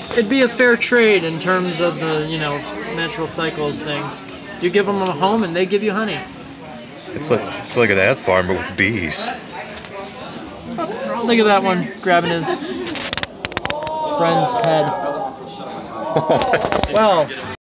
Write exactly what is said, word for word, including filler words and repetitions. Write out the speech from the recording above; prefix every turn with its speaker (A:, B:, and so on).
A: it'd be a fair trade in terms of the, you know, natural cycle of things. You give them a home and they give you honey.
B: It's like it's like an ant farm but with bees.
A: Look at that one grabbing his friend's head. Well.